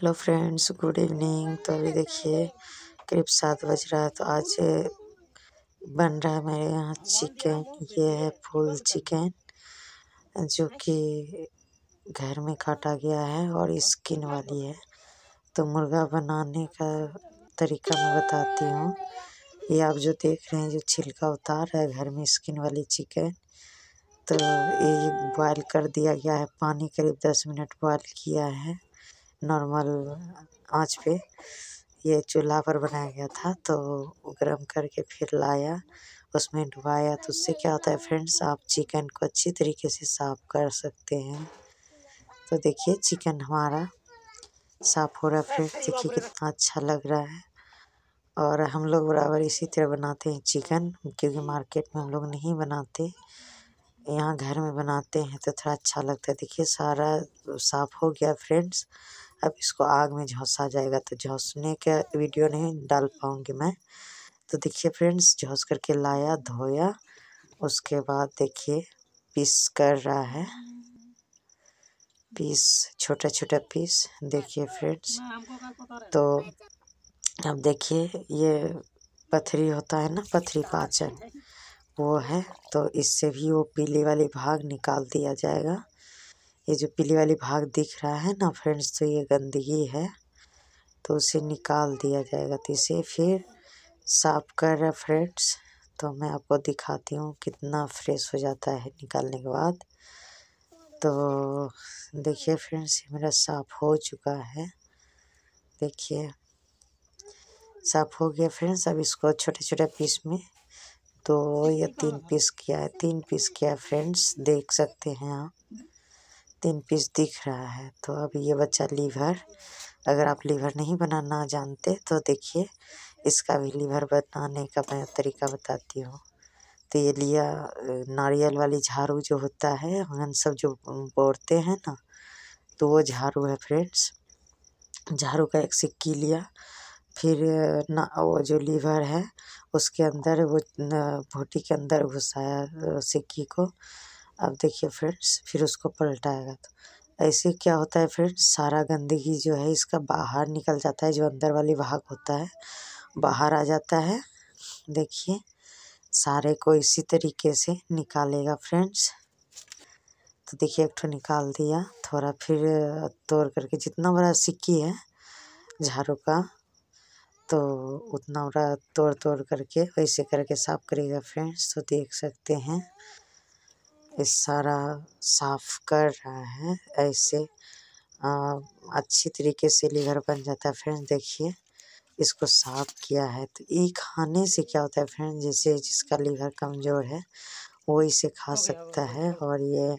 Hello friends, good evening. तो अभी देखिए करीब 7 बज रहा है। तो आज बन रहा है मेरे यहाँ चिकन। ये है फुल चिकन जो कि घर में काटा गया है और स्किन वाली है। तो मुर्गा बनाने का तरीका मैं बताती हूँ। ये आप जो देख रहे हैं, जो छिलका उतार रहा है घर में स्किन वाली चिकन, तो ये बॉयल कर दिया गया है। पानी करीब 10 मिनट बॉयल किया है नॉर्मल आंच पे। ये चूल्हा पर बनाया गया था, तो गरम करके फिर लाया, उसमें डुबाया। तो उससे क्या होता है फ्रेंड्स, आप चिकन को अच्छी तरीके से साफ़ कर सकते हैं। तो देखिए चिकन हमारा साफ़ हो रहा है फ्रेंड्स, देखिए कितना अच्छा लग रहा है। और हम लोग बराबर इसी तरह बनाते हैं चिकन, क्योंकि मार्केट में हम लोग नहीं बनाते, यहाँ घर में बनाते हैं तो थोड़ा अच्छा लगता है। देखिए सारा साफ़ हो गया फ्रेंड्स। अब इसको आग में झोंसा जाएगा, तो झोंसने का वीडियो नहीं डाल पाऊँगी मैं। तो देखिए फ्रेंड्स, झोंस करके लाया, धोया, उसके बाद देखिए पीस कर रहा है, पीस छोटा छोटा पीस। देखिए फ्रेंड्स, तो अब देखिए ये पथरी होता है ना, पथरी पाचन वो है, तो इससे भी वो पीली वाली भाग निकाल दिया जाएगा। ये जो पीली वाली भाग दिख रहा है ना फ्रेंड्स, तो ये गंदगी है, तो उसे निकाल दिया जाएगा। तो इसे फिर साफ कर रहा फ्रेंड्स, तो मैं आपको दिखाती हूँ कितना फ्रेश हो जाता है निकालने के बाद। तो देखिए फ्रेंड्स, ये मेरा साफ हो चुका है। देखिए साफ हो गया फ्रेंड्स। अब इसको छोटे छोटे पीस में 2 या 3 पीस किया है, 3 पीस किया है फ्रेंड्स, देख सकते हैं आप, 3 पीस दिख रहा है। तो अब ये बच्चा लीवर, अगर आप लीवर नहीं बनाना जानते तो देखिए इसका भी लीवर बनाने का मैं तरीका बताती हूँ। तो ये लिया, नारियल वाली झाड़ू जो होता है, हम सब जो बोरते हैं ना, तो वो झाड़ू है फ्रेंड्स। झाड़ू का एक सिक्की लिया, फिर ना वो जो लीवर है उसके अंदर वो भोटी के अंदर घुसाया सिक्की को। अब देखिए फ्रेंड्स, फिर उसको पलटाएगा। तो ऐसे क्या होता है फ्रेंड्स, सारा गंदगी जो है इसका बाहर निकल जाता है, जो अंदर वाली भाग होता है बाहर आ जाता है। देखिए सारे को इसी तरीके से निकालेगा फ्रेंड्स। तो देखिए एक ठो निकाल दिया, थोड़ा फिर तोड़ करके, जितना बड़ा सिक्की है झाड़ू का, तो उतना बड़ा तोड़ तोड़ करके वैसे करके साफ करेगा फ्रेंड्स। तो देख सकते हैं ये सारा साफ कर रहा है ऐसे। अच्छी तरीके से लीवर बन जाता है फ्रेंड्स। देखिए इसको साफ किया है, तो ये खाने से क्या होता है फ्रेंड्स, जैसे जिसका लीवर कमज़ोर है वो इसे खा सकता है, और ये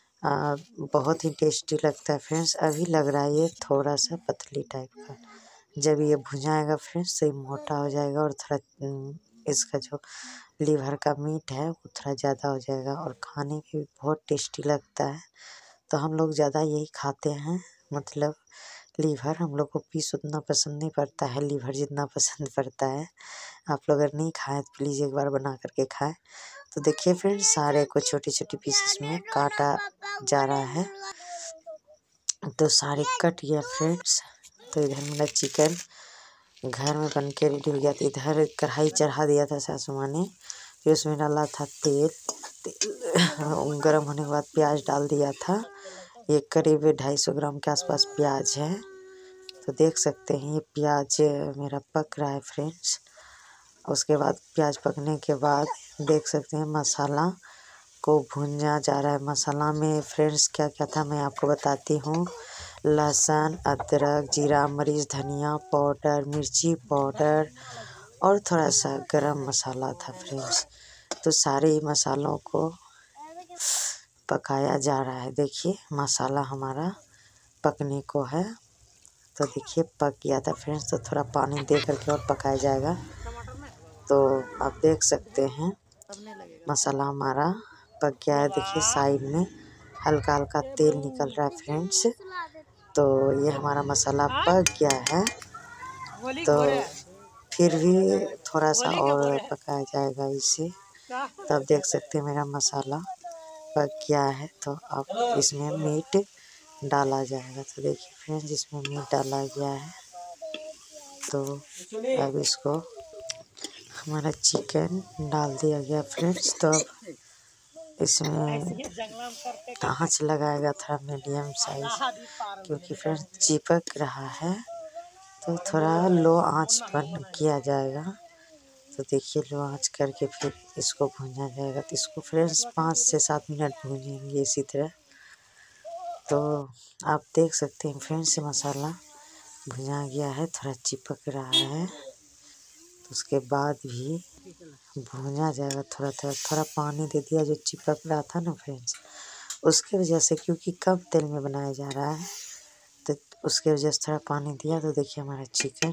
बहुत ही टेस्टी लगता है फ्रेंड्स। अभी लग रहा है ये थोड़ा सा पतली टाइप का, जब ये भुनाएगा फ्रेंड्स तो ये मोटा हो जाएगा, और थोड़ा इसका जो लीवर का मीट है वो थोड़ा ज़्यादा हो जाएगा, और खाने में भी बहुत टेस्टी लगता है। तो हम लोग ज़्यादा यही खाते हैं, मतलब लीवर। हम लोग को पीस उतना पसंद नहीं पड़ता है, लीवर जितना पसंद पड़ता है। आप लोग अगर नहीं खाएं तो प्लीज़ एक बार बना करके खाएं। तो देखिए फ्रेंड्स, सारे को छोटी छोटी पीसेस में काटा जा रहा है, तो सारे कट गया फ्रेंड्स। तो इधर मेरा चिकन घर में बन के रेडी हो गया था। इधर कढ़ाई चढ़ा दिया था सासू माँ ने, फिर उसमें डाला था तेल। तेल गर्म होने के बाद प्याज डाल दिया था। ये करीब 250 ग्राम के आसपास प्याज है। तो देख सकते हैं ये प्याज मेरा पक रहा है फ्रेंड्स। उसके बाद प्याज पकने के बाद देख सकते हैं मसाला को भुना जा रहा है। मसाला में फ्रेंड्स क्या क्या था मैं आपको बताती हूँ। लहसुन, अदरक, जीरा, मरीच, धनिया पाउडर, मिर्ची पाउडर, और थोड़ा सा गरम मसाला था फ्रेंड्स। तो सारे मसालों को पकाया जा रहा है। देखिए मसाला हमारा पकने को है, तो देखिए पक गया था फ्रेंड्स। तो थोड़ा पानी दे करके और पकाया जाएगा। तो आप देख सकते हैं मसाला हमारा पक गया है। देखिए साइड में हल्का हल्का तेल निकल रहा है फ्रेंड्स। तो ये हमारा मसाला पक गया है, तो फिर भी थोड़ा सा और पकाया जाएगा इसे। तो आप देख सकते हैं मेरा मसाला पक गया है। तो अब इसमें मीट डाला जाएगा। तो देखिए फ्रेंड्स, इसमें मीट डाला गया है। तो अब इसको हमारा चिकन डाल दिया गया फ्रेंड्स। तो अब इसमें आँच लगाएगा थोड़ा मीडियम साइज, क्योंकि फ्रेंड्स चिपक रहा है, तो थोड़ा लो आँच पर किया जाएगा। तो देखिए लो आँच करके फिर इसको भूंजा जाएगा। तो इसको फ्रेंड्स 5 से 7 मिनट भूंजेंगे इसी तरह। तो आप देख सकते हैं फ्रेंड्स, मसाला भुना गया है, थोड़ा चिपक रहा है। तो उसके बाद भी भुना जाएगा थोड़ा थोड़ा। थोड़ा पानी दे दिया, जो चिपक रहा था ना फ्रेंड्स, उसके वजह से, क्योंकि कम तेल में बनाया जा रहा है, तो उसके वजह से थोड़ा पानी दिया। तो देखिए हमारा चिकन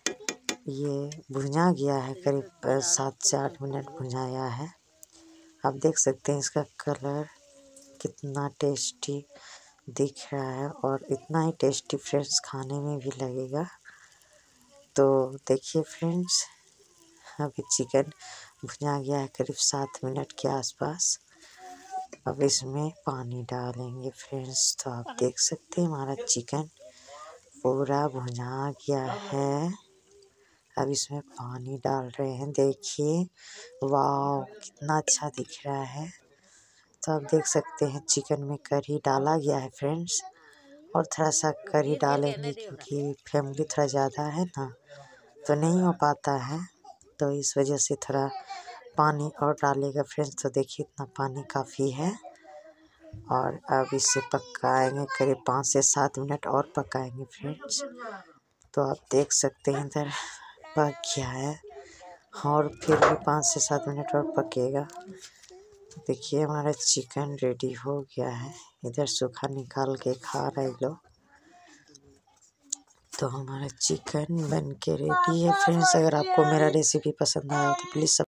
ये भुना गया है, करीब 7 से 8 मिनट भुनाया है। आप देख सकते हैं इसका कलर कितना टेस्टी दिख रहा है, और इतना ही टेस्टी फ्रेंड्स खाने में भी लगेगा। तो देखिए फ्रेंड्स, अभी चिकन भुना गया है करीब 7 मिनट के आसपास। अब इसमें पानी डालेंगे फ्रेंड्स। तो आप देख सकते हैं हमारा चिकन पूरा भुना गया है। अब इसमें पानी डाल रहे हैं। देखिए वाह, कितना अच्छा दिख रहा है। तो आप देख सकते हैं चिकन में करी डाला गया है फ्रेंड्स, और थोड़ा सा करी डालेंगे, क्योंकि फैमिली थोड़ा ज़्यादा है ना, तो नहीं हो पाता है, तो इस वजह से थोड़ा पानी और डालेगा फ्रेंड्स। तो देखिए इतना पानी काफ़ी है। और अब इसे पकाएंगे करीब 5 से 7 मिनट और पकाएंगे फ्रेंड्स। तो आप देख सकते हैं इधर पक गया है, और फिर भी 5 से 7 मिनट और पकेगा। तो देखिए हमारा चिकन रेडी हो गया है। इधर सूखा निकाल के खा रहे लोग। तो हमारा चिकन बन के रेडी है फ्रेंड्स। अगर आपको मेरा रेसिपी पसंद आया तो प्लीज़